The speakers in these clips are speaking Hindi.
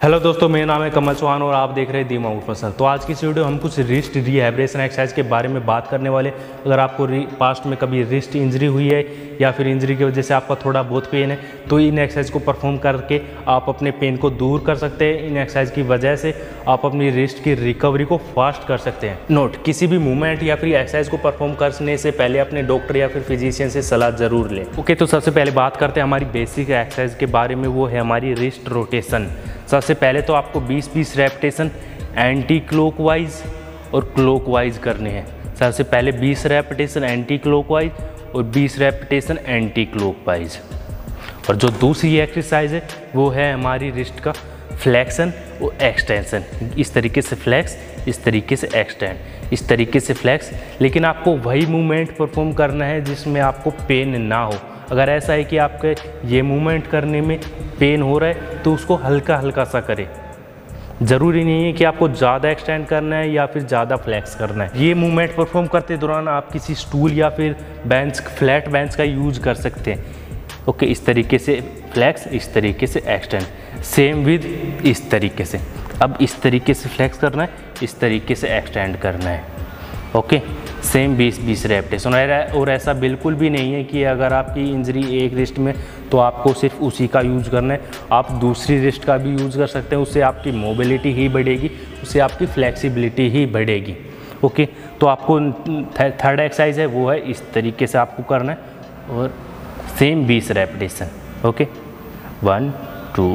हेलो दोस्तों, मेरा नाम है कमल चौहान और आप देख रहे हैं दिमाग पसंद। तो आज की इस वीडियो हम कुछ रिस्ट रिहैबिलिटेशन एक्सरसाइज के बारे में बात करने वाले। अगर आपको पास्ट में कभी रिस्ट इंजरी हुई है या फिर इंजरी की वजह से आपका थोड़ा बहुत पेन है तो इन एक्सरसाइज को परफॉर्म करके आप अपने पेन को दूर कर सकते हैं। इन एक्सरसाइज की वजह से आप अपनी रिस्ट की रिकवरी को फास्ट कर सकते हैं। नोट, किसी भी मूवमेंट या फिर एक्सरसाइज को परफॉर्म करने से पहले अपने डॉक्टर या फिर फिजिशियन से सलाह जरूर लें। ओके, तो सबसे पहले बात करते हैं हमारी बेसिक एक्सरसाइज के बारे में, वो है हमारी रिस्ट रोटेशन। सबसे पहले तो आपको 20-20 रेपिटेशन एंटी क्लॉकवाइज और क्लॉकवाइज करने हैं। सबसे पहले 20 रेपिटेशन एंटी क्लॉकवाइज और 20 रेपिटेशन एंटी क्लॉकवाइज। और जो दूसरी एक्सरसाइज है वो है हमारी रिस्ट का फ्लेक्शन और एक्सटेंशन। इस तरीके से फ्लेक्स, इस तरीके से एक्सटेंड, इस तरीके से फ्लेक्स। लेकिन आपको वही मूवमेंट परफॉर्म करना है जिसमें आपको पेन ना हो। अगर ऐसा है कि आपके ये मूवमेंट करने में पेन हो रहा है तो उसको हल्का हल्का सा करें। ज़रूरी नहीं है कि आपको ज़्यादा एक्सटेंड करना है या फिर ज़्यादा फ्लेक्स करना है। ये मूवमेंट परफॉर्म करते दौरान आप किसी स्टूल या फिर बेंच, फ्लैट बेंच का यूज कर सकते हैं। ओके, इस तरीके से फ्लेक्स, इस तरीके से एक्सटेंड, सेम विद इस तरीके से। अब इस तरीके से फ्लेक्स करना है, इस तरीके से एक्सटेंड करना है। Okay, same 20-20 repetition. और ऐसा बिल्कुल भी नहीं है कि अगर आपकी इंजरी एक रिस्ट में तो आपको सिर्फ उसी का यूज करना है। आप दूसरी रिस्ट का भी यूज कर सकते हैं। उससे आपकी मोबिलिटी ही बढ़ेगी, उससे आपकी फ्लेक्सिबिलिटी ही बढ़ेगी। ओके, तो आपको थर्ड एक्सरसाइज है वो है इस तरीके से आपको करना है और सेम 20 रेपिटेशन। ओके, 1 2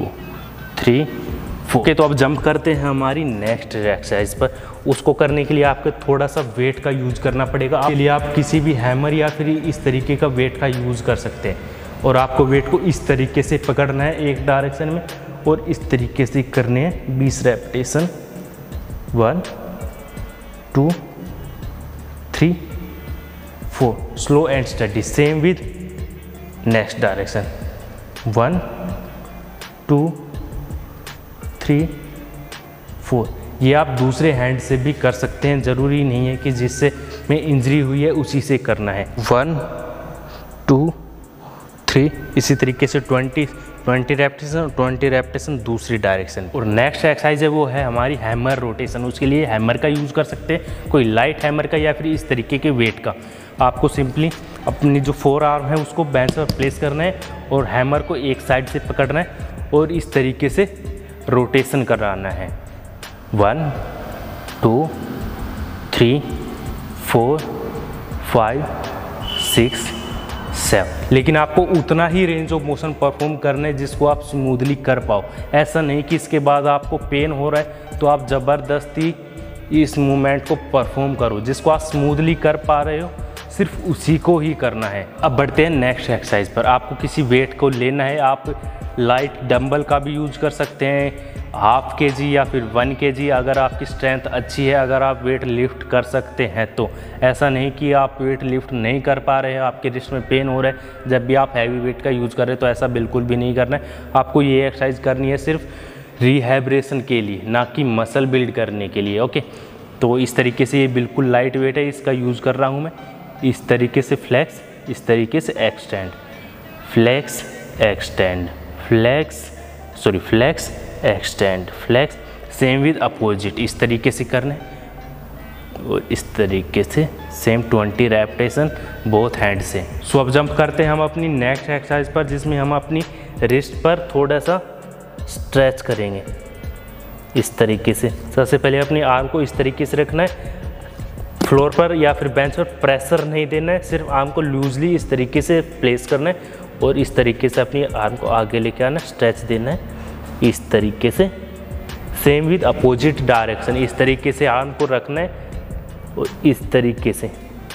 3 4। ओके, तो अब जंप करते हैं हमारी नेक्स्ट एक्सरसाइज पर। उसको करने के लिए आपको थोड़ा सा वेट का यूज करना पड़ेगा। इसके लिए आप किसी भी हैमर या फिर इस तरीके का वेट का यूज कर सकते हैं। और आपको वेट को इस तरीके से पकड़ना है एक डायरेक्शन में और इस तरीके से करने हैं 20 repetition. 1 2 3 4। Slow and steady, same with next direction. 1 2 3 4। ये आप दूसरे हैंड से भी कर सकते हैं। ज़रूरी नहीं है कि जिससे में इंजरी हुई है उसी से करना है। 1 2 3। इसी तरीके से 20 रेपिटेशन, 20 रेपिटेशन दूसरी डायरेक्शन। और नेक्स्ट एक्सरसाइज है वो है हमारी हैमर रोटेशन। उसके लिए हैमर का यूज़ कर सकते हैं, कोई लाइट हैमर का या फिर इस तरीके के वेट का। आपको सिंपली अपनी जो 4 आर्म है उसको बेंच पर प्लेस करना है और हैमर को एक साइड से पकड़ना है और इस तरीके से रोटेशन कराना है। 1 2 3 4 5 6 7। लेकिन आपको उतना ही रेंज ऑफ मोशन परफॉर्म करना है जिसको आप स्मूथली कर पाओ। ऐसा नहीं कि इसके बाद आपको पेन हो रहा है तो आप ज़बरदस्ती इस मूवमेंट को परफॉर्म करो। जिसको आप स्मूथली कर पा रहे हो सिर्फ उसी को ही करना है। अब बढ़ते हैं नेक्स्ट एक्सरसाइज पर। आपको किसी वेट को लेना है। आप लाइट डंबल का भी यूज कर सकते हैं, 1/2 kg या फिर 1 kg अगर आपकी स्ट्रेंथ अच्छी है, अगर आप वेट लिफ्ट कर सकते हैं तो। ऐसा नहीं कि आप वेट लिफ्ट नहीं कर पा रहे हैं, आपके रिस्ट में पेन हो रहा है जब भी आप हैवी वेट का यूज़ कर रहे हैं, तो ऐसा बिल्कुल भी नहीं करना है। आपको ये एक्सरसाइज करनी है सिर्फ रिहैबिलिटेशन के लिए, ना कि मसल बिल्ड करने के लिए। ओके, तो इस तरीके से ये बिल्कुल लाइट वेट है, इसका यूज़ कर रहा हूँ मैं। इस तरीके से फ्लेक्स, इस तरीके से extend, flex extend, flex extend, flex, same with opposite. इस तरीके से करना है और इस तरीके से सेम 20 रेपिटेशन बोथ हैंड से। सो अब जंप करते हैं हम अपनी नेक्स्ट एक्सरसाइज पर, जिसमें हम अपनी रिस्ट पर थोड़ा सा स्ट्रेच करेंगे इस तरीके से। सबसे पहले अपनी आर्म को इस तरीके से रखना है, फ्लोर पर या फिर बेंच पर प्रेशर नहीं देना है, सिर्फ आर्म को लूजली इस तरीके से प्लेस करना है और इस तरीके से अपनी आर्म को आगे लेके आना, स्ट्रेच देना है इस तरीके से। सेम विद अपोजिट डायरेक्शन, इस तरीके से आर्म को रखना है और इस तरीके से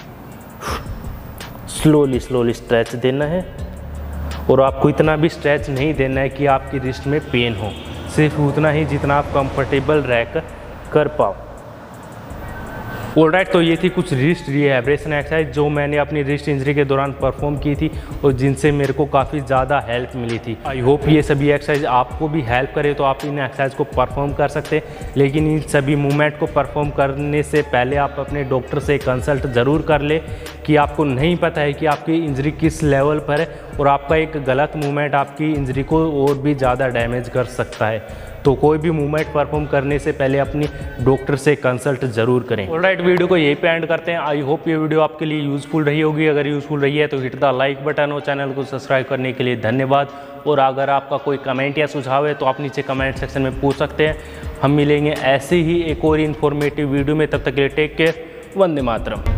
स्लोली स्ट्रेच देना है। और आपको इतना भी स्ट्रेच नहीं देना है कि आपकी रिस्ट में पेन हो, सिर्फ उतना ही जितना आप कंफर्टेबल रहकर कर पाओ। ऑलराइट, तो ये थी कुछ रिस्ट रिहैबिलिटेशन एक्सरसाइज जो मैंने अपनी रिस्ट इंजरी के दौरान परफॉर्म की थी और जिनसे मेरे को काफ़ी ज़्यादा हेल्प मिली थी। आई होप ये सभी एक्सरसाइज आपको भी हेल्प करे तो आप इन एक्सरसाइज को परफॉर्म कर सकते हैं। लेकिन इन सभी मूवमेंट को परफॉर्म करने से पहले आप अपने डॉक्टर से कंसल्ट ज़रूर कर ले कि आपको नहीं पता है कि आपकी इंजरी किस लेवल पर है और आपका एक गलत मूवमेंट आपकी इंजरी को और भी ज़्यादा डैमेज कर सकता है। तो कोई भी मूवमेंट परफॉर्म करने से पहले अपनी डॉक्टर से कंसल्ट जरूर करें। ऑलराइट, वीडियो को यहीं पे एंड करते हैं। आई होप ये वीडियो आपके लिए यूज़फुल रही होगी। अगर यूज़फुल रही है तो हिट द लाइक बटन और चैनल को सब्सक्राइब करने के लिए धन्यवाद। और अगर आपका कोई कमेंट या सुझाव है तो आप नीचे कमेंट सेक्शन में पूछ सकते हैं। हम मिलेंगे ऐसे ही एक और इन्फॉर्मेटिव वीडियो में, तब तक के लिए टेक केयर। वंदे मातरम।